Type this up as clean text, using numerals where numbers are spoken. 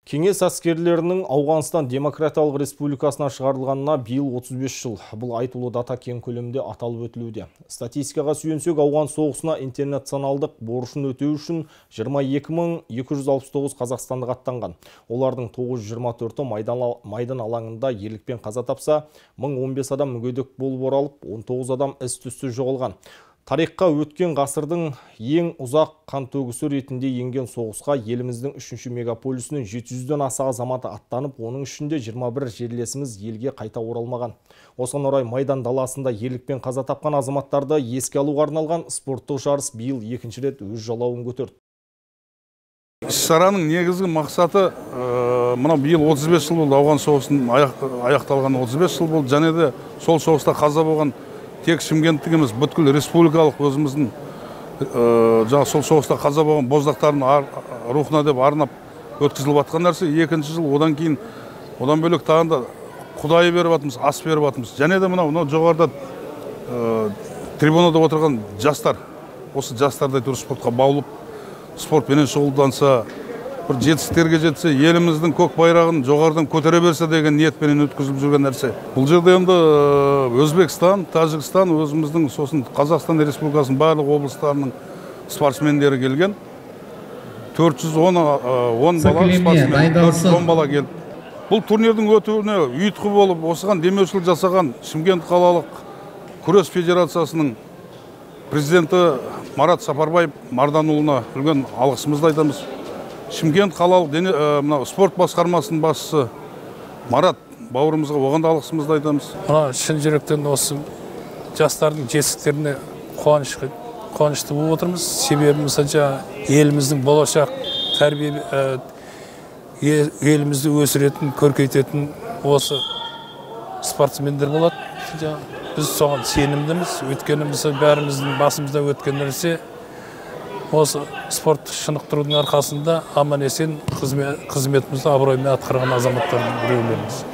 Кеңес әскерлерінің Ауғанстан Демократиялық Республикасына шығарылғанына биыл 35 жыл. Бұл айтулы дата кең көлемде аталып өтілуде. Статистикаға сүйенсек, Ауған соғысына интернационалдық борышын өтеу үшін 22.269 қазақстандық аттанған. Олардың 924-і майдан алаңында ерлікпен қаза тапса, 1015 адам мүгедек болып оралып, 19 адам із-түзсіз жоғалған. Тарихқа өткен ғасырдың ең ұзақ қантөгісі ретінде енген соғысқа еліміздің 3-ші мегаполисінің 700-ден аса азаматы аттанып, оның ішінде 21 жерлесіміз елге қайта оралмаған. Осыған орай майдан даласында ерлікпен қаза тапқан азаматтарды еске алуға арналған спорттық жарыс биыл екінші рет өз жалауын көтерді. Іс-шараның негізгі мақсаты мына биыл 35 жыл болды, Ауған соғысының аяқталған 35 жыл болды, және де сол соғыста қаза болған тек Шымкенттік емес, бүткіл республикалық өзіміздің сол соғыста қаза болған боздақтардың рухына деп арнап өткізіліп жатқан нәрсе. Екінші жыл одан кейін, одан бөлек тағында құдайы беріп жатырмыз, ас беріп жатырмыз. Және де мынау жоғарыда трибунада отырған жастар, осы жастардай түр спортқа баулып, спортпенен шұғылданса, бір жетістіктерге жетсе, еліміздің көк байрағын жоғарыдан көтере берсе деген ниетпенен өткізіліп жүрген нәрсе. Бұл жерде енді Өзбекстан, Тәжікстан, өзіміздің сосын Қазақстан Республикасының барлық облыстарының спортсмендері келген. 410 бала келіп. Бұл турнирдің өтуіне ұйытқы болып, осыған демеушілік жасаған Шымкент қалалық күрес федерациясының президенті Марат Сапарбаев Марданұлына үлкен алғысымызды айтамыз. Шымкент қалалық спорт басқармасының басшысы Марат бауырымызға оған да алғысымызды айтамыз. Шын жүректен осы жастардың жетістіктеріне қуанышты болып отырмыз. Себебі еліміздің болашақ елімізді өсіретін, көркейтетін осы спортсмендер болады. Біз соған сенімдіміз. Өткеніміз бәріміздің басымызда өткен нәрсе. Осы спорт шынықтырудың арқасында аман-есен қызметімізді абыроймен атқарған азаматтардың біреулеріміз.